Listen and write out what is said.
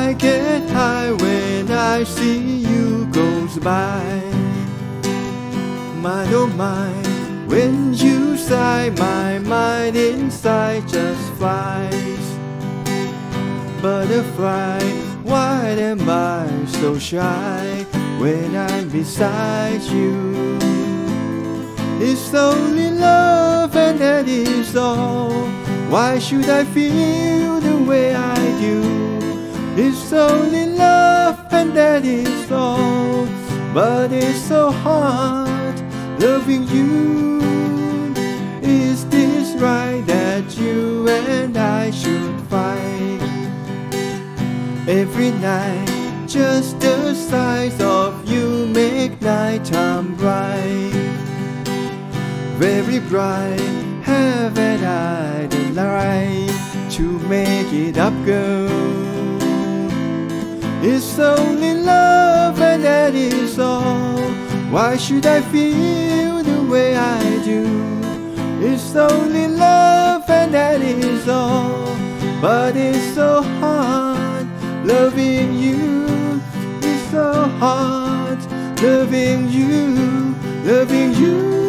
I get high when I see you goes by. Mind oh mind, when you sigh, my mind inside just flies. Butterfly, why am I so shy when I'm beside you? It's only love and that is all. Why should I feel the way I do? It's only love and that is all. But it's so hard loving you. Is this right that you and I should fight? Every night, just the sight of you make nighttime bright. Very bright, haven't I the light to make it up, girl? It's only love and that is all. Why should I feel the way I do? It's only love and that is all. But it's so hard loving you. It's so hard loving you, loving you.